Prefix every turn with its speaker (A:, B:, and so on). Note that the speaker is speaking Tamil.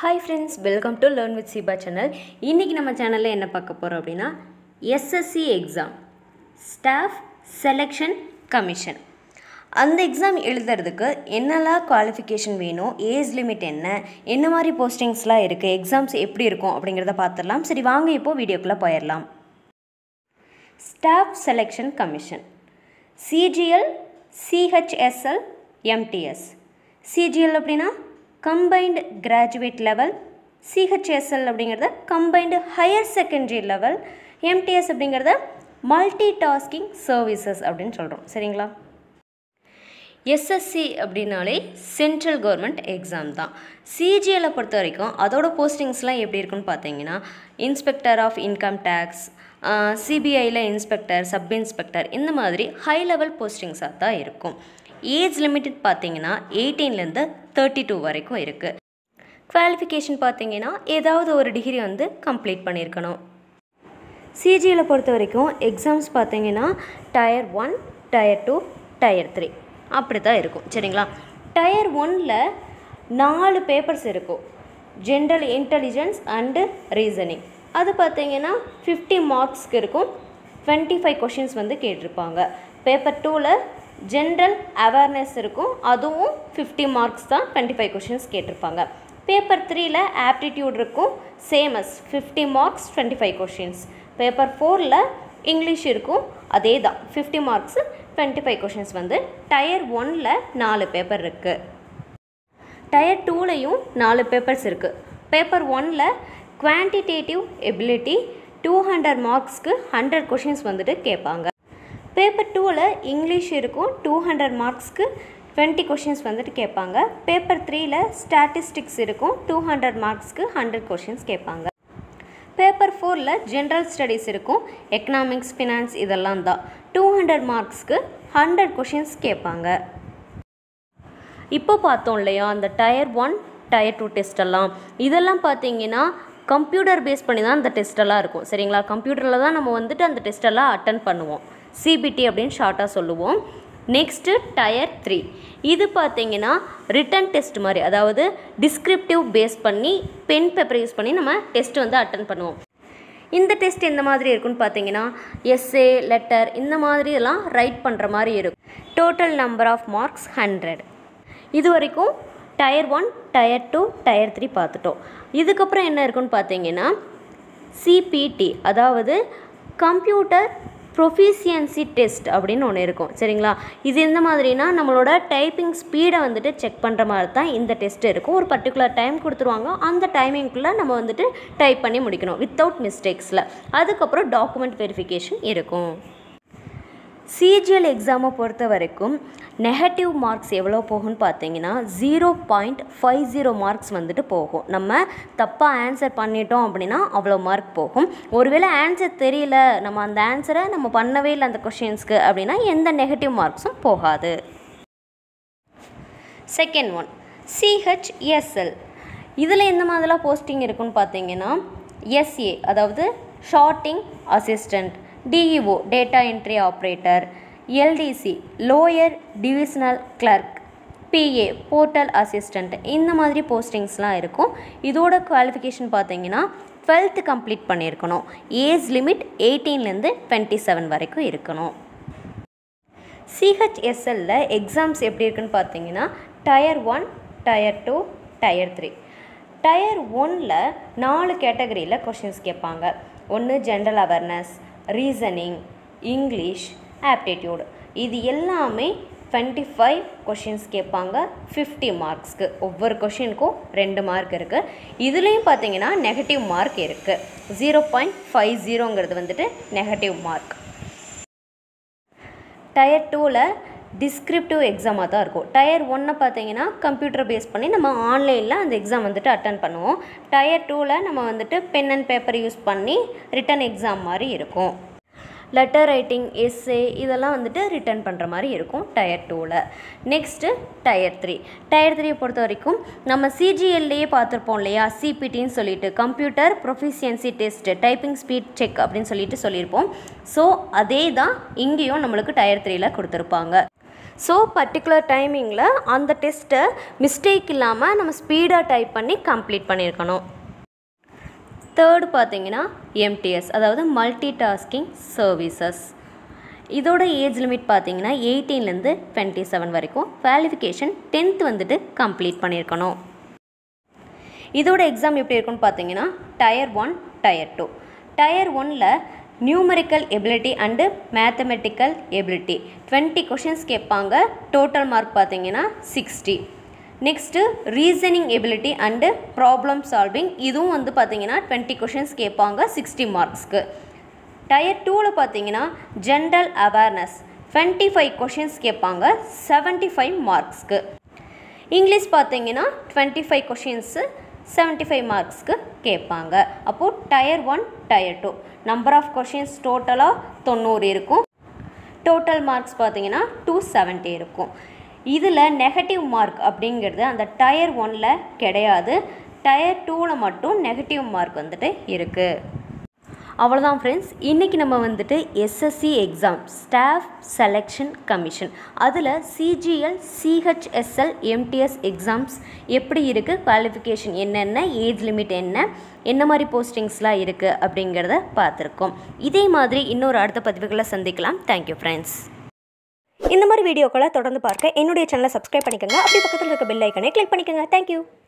A: Hi friends, welcome to Learn with Siba channel. இன்னைக்கு நம்ம சேனல்ல என்ன பார்க்க போறோம் அப்படினா SSC exam Staff Selection Commission. அந்த எக்ஸாம் எழுதுறதுக்கு என்னெல்லாம் குவாலிஃபிகேஷன் வேணும், ஏஜ் லிமிட் என்ன மாதிரி போஸ்டிங்ஸ்லாம் இருக்கு, எக்ஸாம்ஸ் எப்படி இருக்கும் அப்படிங்கறத பார்த்திடலாம். சரி வாங்க இப்போ வீடியோக்குள்ள போயிரலாம். Staff Selection Commission CGL, CHSL, MTS. CGL அப்படினா Combined Graduate Level, CHSL அப்படிங்கிறது Combined Higher Secondary Level, MTS அப்படிங்கிறது Multitasking Services அப்படின்னு சொல்கிறோம். சரிங்களா? SSC அப்படின்னாலே சென்ட்ரல் கவர்மெண்ட் எக்ஸாம் தான். CGL பொறுத்த வரைக்கும் அதோட போஸ்டிங்ஸ்லாம் எப்படி இருக்குன்னு பார்த்தீங்கன்னா இன்ஸ்பெக்டர் ஆஃப் இன்கம் டேக்ஸ், சிபிஐயில் இன்ஸ்பெக்டர், சப் இன்ஸ்பெக்டர், இந்த மாதிரி ஹை லெவல் போஸ்டிங்ஸாக தான் இருக்கும். ஏஜ் லிமிட் பார்த்தீங்கன்னா 18லேருந்து 32 வரைக்கும் இருக்குது. குவாலிஃபிகேஷன் பார்த்தீங்கன்னா ஏதாவது ஒரு டிகிரி வந்து கம்ப்ளீட் பண்ணியிருக்கணும். சிஜிஎலை பொறுத்த வரைக்கும் எக்ஸாம்ஸ் பார்த்தீங்கன்னா டயர் 1, டயர் 2, டயர் 3 அப்படி தான் இருக்கும். சரிங்களா? டயர் 1ல் 4 பேப்பர்ஸ் இருக்கும். General intelligence and reasoning. அது பார்த்தீங்கன்னா 50 மார்க்ஸ்க்கு இருக்கும். 25 கொஷின்ஸ் வந்து கேட்டிருப்பாங்க. பேப்பர் 2ல் ஜென்ரல் அவேர்னஸ் இருக்கும். அதுவும் 50 மார்க்ஸ் தான், 25 கொஷின்ஸ் கேட்டிருப்பாங்க. பேப்பர் 3ல் ஆப்டிடியூட் இருக்கும். Same as 50 marks 25 questions. பேப்பர் 4ல் இங்கிலீஷ் இருக்கும். அதே தான் 50 மார்க்ஸ் 25 கொஷின்ஸ் வந்து டயர் 1ல் 4 பேப்பர் இருக்குது. டயர் 2லையும் 4 பேப்பர்ஸ் இருக்குது. பேப்பர் 1ல் குவான்டிடேட்டிவ் எபிலிட்டி 200 மார்க்ஸ்க்கு 100 கொஷின்ஸ் வந்துட்டு கேட்பாங்க. பேப்பர் 2ல் இங்கிலீஷ் இருக்கும். 200 மார்க்ஸ்க்கு 20 கொஷின்ஸ் வந்துட்டு கேட்பாங்க. பேப்பர் 3ல் ஸ்டாட்டிஸ்டிக்ஸ் இருக்கும். 200 மார்க்ஸ்க்கு 100 கொஷின்ஸ் கேட்பாங்க. பேப்பர் 4ல் ஜென்ரல் ஸ்டடீஸ் இருக்கும். எக்கனாமிக்ஸ், ஃபினான்ஸ் இதெல்லாம் தான். 200 மார்க்ஸ்க்கு 100 கொஷின்ஸ் கேட்பாங்க. இப்போ பார்த்தோம் இல்லையா அந்த டயர் 1, டயர் 2 டெஸ்டெல்லாம், இதெல்லாம் பார்த்தீங்கன்னா கம்ப்யூட்டர் பேஸ் பண்ணி தான் அந்த டெஸ்ட்டெல்லாம் இருக்கும். சரிங்களா? கம்ப்யூட்டரில் தான் நம்ம வந்துட்டு அந்த டெஸ்ட்டெல்லாம் அட்டன் பண்ணுவோம். சிபிடி அப்படின்னு ஷார்ட்டாக சொல்லுவோம். Next tier 3. இது பார்த்தீங்கன்னா ரிட்டன் டெஸ்ட் மாதிரி, அதாவது டிஸ்கிரிப்டிவ் பேஸ் பண்ணி பென் பேப்பர் யூஸ் பண்ணி நம்ம டெஸ்ட் வந்து அட்டன் பண்ணுவோம். இந்த டெஸ்ட் எந்த மாதிரி இருக்குன்னு பார்த்தீங்கன்னா எஸ்ஏ, லெட்டர் இந்த மாதிரியெல்லாம் ரைட் பண்ணுற மாதிரி இருக்கும். Total number of marks 100. இது வரைக்கும் டயர் 1, டயர் 2, டயர் 3 பார்த்துட்டோம். இதுக்கப்புறம் என்ன இருக்குன்னு பார்த்தீங்கன்னா சிபிடி, அதாவது கம்ப்யூட்டர் ப்ரொஃபிஷியன்சி டெஸ்ட் அப்படின்னு ஒன்று இருக்கும். சரிங்களா? இது எந்த மாதிரினா நம்மளோட டைப்பிங் ஸ்பீடை வந்துட்டு செக் பண்ணுற மாதிரி தான் இந்த டெஸ்ட் இருக்கும். ஒரு பர்டிகுலர் டைம் கொடுத்துருவாங்க. அந்த டைமிங்குள்ளே நம்ம வந்துட்டு டைப் பண்ணி முடிக்கணும் வித்தவுட் மிஸ்டேக்ஸில். அதுக்கப்புறம் டாக்குமெண்ட் வெரிஃபிகேஷன் இருக்கும். சிஜிஎல் எக்ஸாமை பொறுத்த வரைக்கும் நெகட்டிவ் மார்க்ஸ் எவ்வளோ போகும்னு பார்த்தீங்கன்னா 0.50 மார்க்ஸ் வந்துட்டு போகும். நம்ம தப்பாக ஆன்சர் பண்ணிட்டோம் அப்படின்னா அவ்வளோ மார்க் போகும். ஒருவேளை ஆன்சர் தெரியல, நம்ம அந்த ஆன்சரை நம்ம பண்ணவே இல்லை அந்த கொஷின்ஸ்க்கு அப்படின்னா எந்த நெகட்டிவ் மார்க்ஸும் போகாது. Second one CHSL. இதில் எந்த மாதிரிலாம் போஸ்டிங் இருக்குன்னு பார்த்தீங்கன்னா எஸ்ஏ, அதாவது sorting assistant, DEO data entry operator, LDC lower divisional clerk, PA postal assistant, இந்த மாதிரி போஸ்டிங்ஸ்லாம் இருக்கும். இதோட குவாலிஃபிகேஷன் பார்த்தீங்கன்னா 12th கம்ப்ளீட் பண்ணியிருக்கணும். ஏஜ் லிமிட் 18லேருந்து 27 வரைக்கும் இருக்கணும். CHSLல எக்ஸாம்ஸ் எப்படி இருக்குன்னு பார்த்தீங்கன்னா டயர் 1, டயர் 2, டயர் 3. டயர் 1ல் 4 கேட்டகரியில் கொஷின்ஸ் கேட்பாங்க. ஒன்று general awareness, reasoning, English, aptitude. இது எல்லாமே 25 கொஷின்ஸ் கேட்பாங்க. 50 மார்க்ஸ்க்கு. ஒவ்வொரு கொஷினுக்கும் 2 மார்க் இருக்குது. இதுலேயும் பார்த்தீங்கன்னா நெகட்டிவ் மார்க் இருக்குது. 0.50ங்கிறது வந்துட்டு நெகட்டிவ் மார்க். டயர் 2ல் டிஸ்கிரிப்டிவ் எக்ஸாமாக தான் இருக்கும். டயர் 1 பார்த்தீங்கன்னா கம்ப்யூட்டர் பேஸ் பண்ணி நம்ம ஆன்லைனில் அந்த எக்ஸாம் வந்துட்டு அட்டன் பண்ணுவோம். டயர் 2ல் நம்ம வந்துட்டு பென் அண்ட் பேப்பர் யூஸ் பண்ணி ரிட்டன் எக்ஸாம் மாதிரி இருக்கும். லெட்டர் ரைட்டிங், எஸ்ஏ இதெல்லாம் வந்துட்டு ரிட்டன் பண்ணுற மாதிரி இருக்கும் டயர் 2ல். Next tier 3. டயர் 3 பொறுத்த வரைக்கும் நம்ம சிஜிஎல்லையே பார்த்துருப்போம் இல்லையா, சிபிடின்னு சொல்லிட்டு computer proficiency test, typing speed check அப்படின்னு சொல்லியிருப்போம். ஸோ அதே தான் இங்கேயும் நம்மளுக்கு டயர் 3ல் கொடுத்துருப்பாங்க. ஸோ பர்டிகுலர் டைமிங்கில் அந்த டெஸ்ட்டை மிஸ்டேக் இல்லாமல் நம்ம ஸ்பீடாக டைப் பண்ணி கம்ப்ளீட் பண்ணியிருக்கணும். தேர்டு பார்த்தீங்கன்னா MTS, அதாவது மல்டி டாஸ்கிங் சர்வீசஸ். இதோட ஏஜ் லிமிட் பார்த்தீங்கன்னா 18லேருந்து 27 வரைக்கும். குவாலிஃபிகேஷன் 10th வந்துட்டு கம்ப்ளீட் பண்ணியிருக்கணும். இதோட எக்ஸாம் எப்படி இருக்குன்னு பார்த்தீங்கன்னா Tier 1, Tier 2. Tier 1ல் numerical ability and mathematical ability 20 questions கேட்பாங்க. டோட்டல் மார்க் பார்த்தீங்கன்னா 60. Next reasoning ability and problem solving, இதுவும் வந்து பார்த்தீங்கன்னா 20 கொஷின்ஸ் கேட்பாங்க 60 மார்க்ஸ்க்கு. Tier 2ல் பார்த்தீங்கன்னா ஜென்ரல் அவேர்னஸ் 25 கொஷின்ஸ் கேட்பாங்க 75 மார்க்ஸ்க்கு. இங்கிலீஷ் பார்த்தீங்கன்னா 25 கொஷின்ஸு 75 மார்க்ஸ்க்கு கேட்பாங்க. அப்போது Tier 1, Tier 2 number of questions டோட்டலாக 90 இருக்கும். டோட்டல் மார்க்ஸ் பார்த்தீங்கன்னா 270 இருக்கும். இதில் நெகட்டிவ் மார்க் அப்படிங்கிறது அந்த Tier 1ல் கிடையாது. Tier 2ல் மட்டும் நெகட்டிவ் மார்க் வந்துட்டு இருக்குது. அவ்வளோதான் ஃப்ரெண்ட்ஸ். இன்றைக்கி நம்ம வந்துட்டு SSC exam staff selection commission அதில் CGL, CHSL, MTS எக்ஸாம்ஸ் எப்படி இருக்குது, குவாலிஃபிகேஷன் என்னென்ன, ஏஜ் லிமிட் என்ன மாதிரி போஸ்டிங்ஸ்லாம் இருக்குது அப்படிங்கிறத பார்த்துருக்கோம். இதே மாதிரி இன்னொரு அடுத்த பதிவுகளை சந்திக்கலாம். Thank you friends. இந்த மாதிரி வீடியோக்களை தொடர்ந்து பார்க்க என்னுடைய சேனலை சப்ஸ்கிரைப் பண்ணிக்கோங்க. அப்படி பக்கத்தில் இருக்க பெல் ஐக்கனை கிளிக் பண்ணிக்கோங்க. தேங்க்யூ.